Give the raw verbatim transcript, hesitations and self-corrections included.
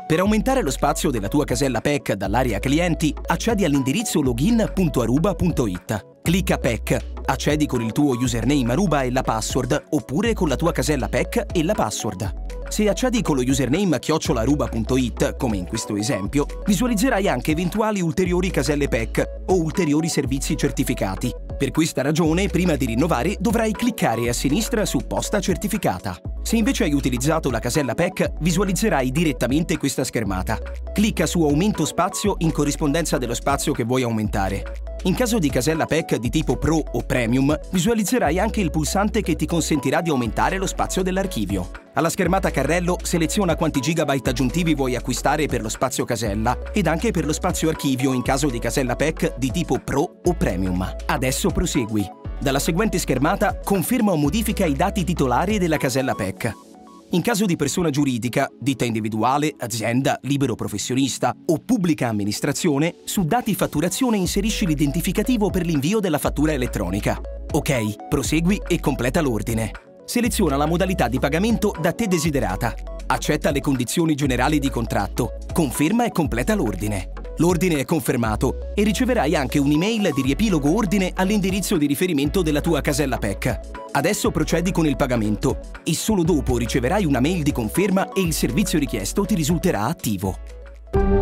Per aumentare lo spazio della tua casella P E C dall'area clienti, accedi all'indirizzo login punto aruba punto it. Clicca P E C, accedi con il tuo username Aruba e la password, oppure con la tua casella P E C e la password. Se accedi con lo username chiocciola aruba punto it, come in questo esempio, visualizzerai anche eventuali ulteriori caselle P E C o ulteriori servizi certificati. Per questa ragione, prima di rinnovare, dovrai cliccare a sinistra su Posta certificata. Se invece hai utilizzato la casella P E C, visualizzerai direttamente questa schermata. Clicca su Aumento spazio in corrispondenza dello spazio che vuoi aumentare. In caso di casella P E C di tipo Pro o Premium, visualizzerai anche il pulsante che ti consentirà di aumentare lo spazio dell'archivio. Alla schermata carrello seleziona quanti gigabyte aggiuntivi vuoi acquistare per lo spazio casella ed anche per lo spazio archivio in caso di casella P E C di tipo Pro o Premium. Adesso prosegui. Dalla seguente schermata conferma o modifica i dati titolari della casella P E C. In caso di persona giuridica, ditta individuale, azienda, libero professionista o pubblica amministrazione, su dati fatturazione inserisci l'identificativo per l'invio della fattura elettronica. Ok, prosegui e completa l'ordine. Seleziona la modalità di pagamento da te desiderata. Accetta le condizioni generali di contratto. Conferma e completa l'ordine. L'ordine è confermato e riceverai anche un'email di riepilogo ordine all'indirizzo di riferimento della tua casella P E C. Adesso procedi con il pagamento e solo dopo riceverai una mail di conferma e il servizio richiesto ti risulterà attivo.